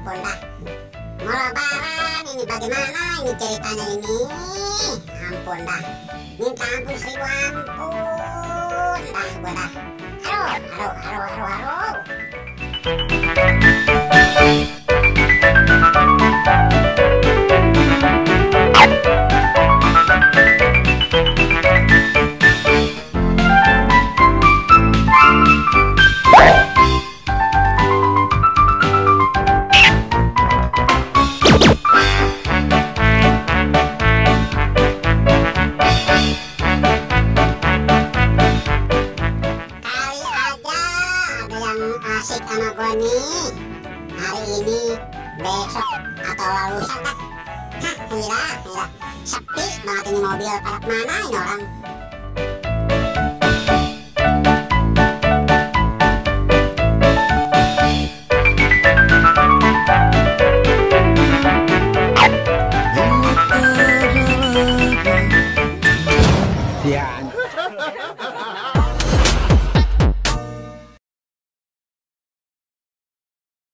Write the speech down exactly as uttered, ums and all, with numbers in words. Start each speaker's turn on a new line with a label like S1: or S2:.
S1: ampun dah. Mau lebaran ini bagaimana ini ceritanya ini? Ampun dah. Minta ampun seribu ampun dah gua dah. Halo, halo, halo, halo, halo. Asik sama gua nih hari ini, besok atau lusa dah. Hah, gila, gila, sepi banget ini mobil. Pada mana ini orang?